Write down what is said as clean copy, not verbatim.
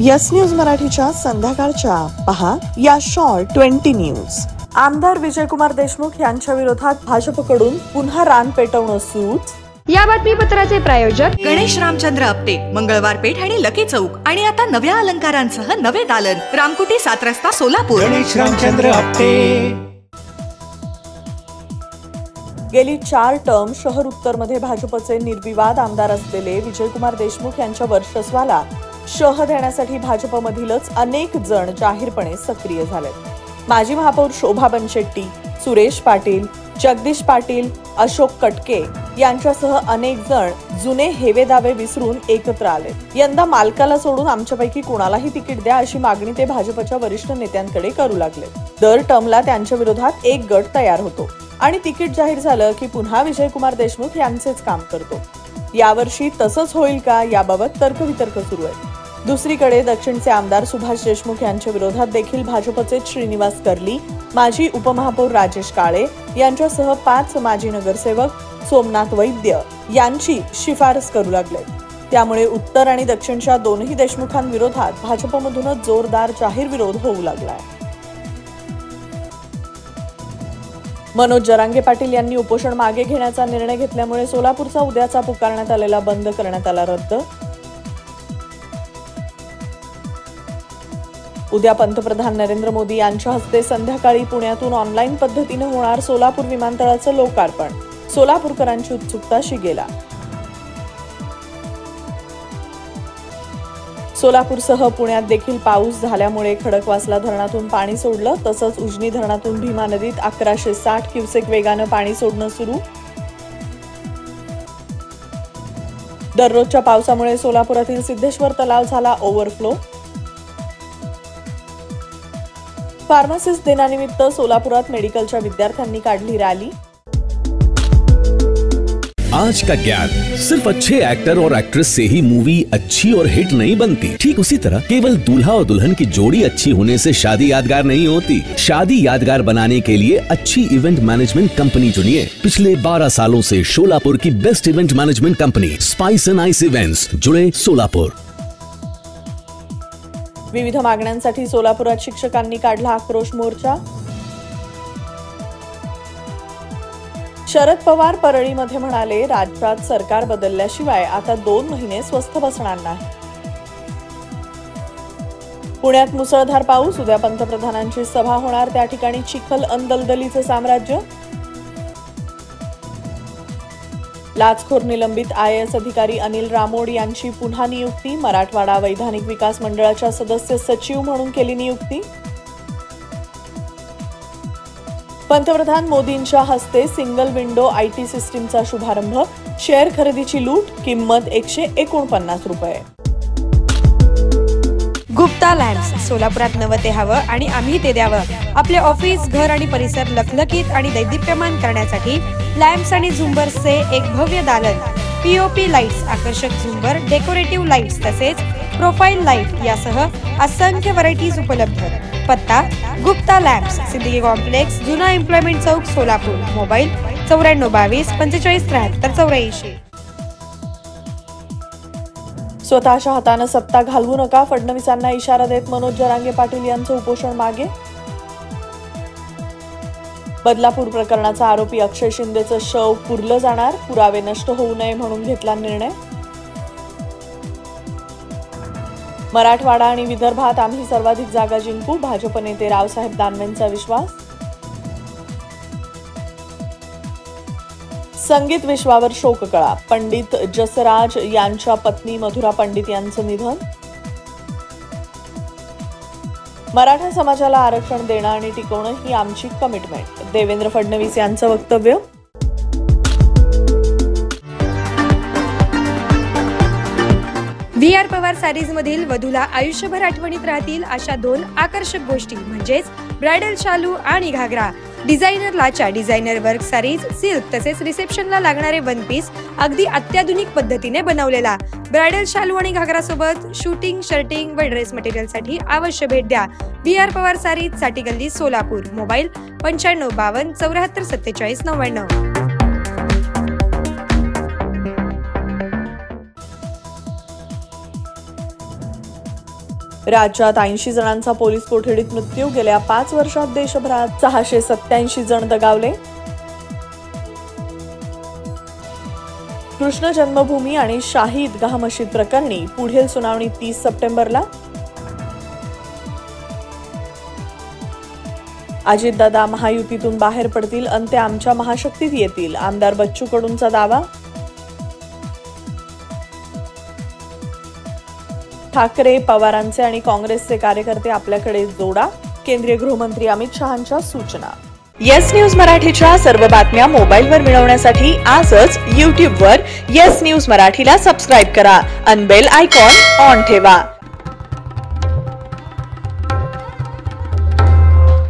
Yes news मराठीच्या संध्याकाळच्या पहा या शॉर्ट 20 न्यूज। आमदार विजयकुमार देशमुख यांच्या विरोधात भाजपकडून पुन्हा रान पेटवणं सुरू। या बातमीपत्राचे प्रायोजक गणेश रामचंद्र आपटे, मंगळवार पेठ आणि लकी चौक आणि आता नव्या अलंकारांसह नवे दालन, रामकुटी 7 रस्ता सोलापूर। गणेश रामचंद्र आपटे। गेली 4 टर्म शहर उत्तर मध्ये भाजपचे निर्विवाद आमदार असलेले विजयकुमार देशमुख यांच्या वर्चस्वाला शह देण्यासाठी भाजपमधीलच अनेक जण जाहीरपणे सक्रिय झालेत। माजी महापौर शोभा बनशेट्टी, सुरेश पाटील, जगदीश पाटील, अशोक कटके यांच्यासह अनेक जण जुने हेवे दावे विसरून एकत्र आले। यंदा मालकाला सोडून आमच्यापैकी कोणालाही तिकीट द्या अशी मागणी ते भाजपच्या वरिष्ठ नेत्यांकडे करू लागले। दर टर्मला त्यांच्या विरोधात एक गट तयार होतो आणि तिकीट जाहीर झालं की पुन्हा विजयकुमार देशमुख यांचेच काम करतो। यावर्षी तसंच होईल का याबाबत तर्कवितर्क सुरू आहे। दुसरीकडे दक्षिणचे आमदार सुभाष देशमुख यांच्या विरोधात देखील भाजपचे श्रीनिवास कर्ली, माजी उपमहापौर राजेश काळे यांच्यासह 5 माजी नगरसेवक, सोमनाथ वैद्य यांची शिफारस करू लागले। त्यामुळे उत्तर आणि दक्षिणच्या दोन्ही देशमुखांविरोधात भाजपमधूनच जोरदार जाहीर विरोध होऊ लागलाय। मनोज जरांगे पाटील यांनी उपोषण मागे घेण्याचा निर्णय घेतल्यामुळे सोलापूरचा उद्याचा पुकारण्यात आलेला बंद करण्यात आला रद्द। उद्या पंतप्रधान नरेंद्र मोदी यांच्या हस्ते संध्याकाळी पुण्यातून ऑनलाईन पद्धतीने होणार सोलापूर विमानतळाचं लोकार्पण। सोलापूरकरांची उत्सुकता शिगेला। सोलापूरसह पुण्यात देखील पाऊस झाल्यामुळे खडकवासला धरणातून पाणी सोडलं, तसंच उजनी धरणातून भीमा नदीत 1160 क्युसेक वेगानं पाणी सोडणं सुरू। दररोजच्या पावसामुळे सोलापुरातील सिद्धेश्वर तलाव झाला ओव्हरफ्लो। फार्मासिस्ट दिनानिमित्त सोलापुरात मेडिकलच्या विद्यार्थ्यांनी काढली रॅली। आज का ज्ञान, सिर्फ अच्छे एक्टर और एक्ट्रेस से ही मूवी अच्छी और हिट नहीं बनती। ठीक उसी तरह केवल दूल्हा और दुल्हन की जोड़ी अच्छी होने से शादी यादगार नहीं होती। शादी यादगार बनाने के लिए अच्छी इवेंट मैनेजमेंट कंपनी चुनिए। पिछले 12 सालों से सोलापुर की best event management company spice and ice events, जुड़े सोलापुर। विविध मागण्यांसाठी सोलापुरात शिक्षकांनी काढला आक्रोश मोर्चा। शरद पवार परळीमध्ये म्हणाले, राज्यात सरकार बदलल्याशिवाय आता 2 महिने स्वस्थ बसणार नाही। पुण्यात मुसळधार पाऊस, उद्या पंतप्रधानांची सभा होणार, त्या ठिकाणी चिखल अन दलदलीचं साम्राज्य। लाचखोर निलंबित IAS अधिकारी अनिल रामोड यांची पुन्हा नियुक्ती। मराठवाडा वैधानिक विकास मंडळाच्या सदस्य सचिव म्हणून केली नियुक्ती। पंतप्रधान मोदींच्या हस्ते सिंगल विंडो IT सिस्टीमचा शुभारंभ। शेअर खरेदीची लूट, किंमत 149 रुपये। गुप्ता लॅम्प्स, सोलापुरात नवं ते हवं आणि आम्ही ते द्यावं। आपले ऑफिस, घर आणि परिसर लखलखीत आणि दैदिप्यमान करण्यासाठी लॅम्प्स आणि झुंबर्सचे एक भव्य दालन। POP लाईट्स, आकर्षक झुंबर, डेकोरेटिव्ह लाईट्स तसेच प्रोफाईल लाईट यासह असंख्य व्हरायटीज उपलब्ध। पत्ता गुप्ता लॅम्प्स, सिद्दीकी कॉम्प्लेक्स, जुना एम्प्लॉयमेंट चौक, सोलापूर। मोबाईल 9422 45 73 84। स्वतःच्या हाताने सत्ता घालवू नका, फडणवीसांना इशारा देत मनोज जरांगे पाटील यांचं उपोषण मागे। बदलापूर प्रकरणाचा आरोपी अक्षय शिंदेचं शव पुरलं जाणार, पुरावे नष्ट होऊ नये म्हणून घेतला निर्णय। मराठवाडा आणि विदर्भात आम्ही सर्वाधिक जागा जिंकू, भाजप नेते रावसाहेब दानवेंचा विश्वास। संगीत विश्वावर शोककळा, पंडित जसराज यांच्या पत्नी मधुरा पंडित यांचं निधन। मराठा समाजाला आरक्षण देणं आणि टिकवणं ही आमची कमिटमेंट, देवेंद्र फडणवीस यांचं वक्तव्य। VR पवार सारीज मधील वधूला आयुष्यभर आठवणीत राहतील अशा 2 आकर्षक गोष्टी म्हणजेच ब्रायडल शालू आणि घागरा। डिझायनर लाचा, डिझायनर वर्क सारीज, सिल्क तसेच रिसेप्शनला लागणारे 1 पीस अगदी अत्याधुनिक पद्धतीने बनवलेला। ब्रायडल शालू आणि घागरा सोबत शूटिंग, शर्टिंग व ड्रेस मटेरियलसाठी अवश्य भेट द्या। VR पवार सारीज, साठी गल्ली, सोलापूर। मोबाईल 9552 74 47 99। राज्यात 80 जणांचा पोलीस कोठडीत मृत्यू. गेल्या 5 वर्षात देशभरात 687 जण दगावले. कृष्ण जन्मभूमी आणि शाही ईदगाह मशीद प्रकरणी पुढील सुनावणी 30 सप्टेंबरला. अजितदादा महायुतीतून बाहेर पडतील अन् ते आमच्या महाशक्तीत येतील, आमदार बच्चू कडूंचा दावा. ठाकरे, पवारांचे आणि काँग्रेसचे कार्यकर्ते आपल्याकडे जोडा, केंद्रीय गृहमंत्री अमित शहांच्या सूचना. येस न्यूज मराठीच्या सर्व बातम्या मोबाईलवर मिळवण्यासाठी आजच YouTubeवर येस न्यूज मराठीला सबस्क्राईब करा अन् बेल आयकॉन ऑन ठेवा.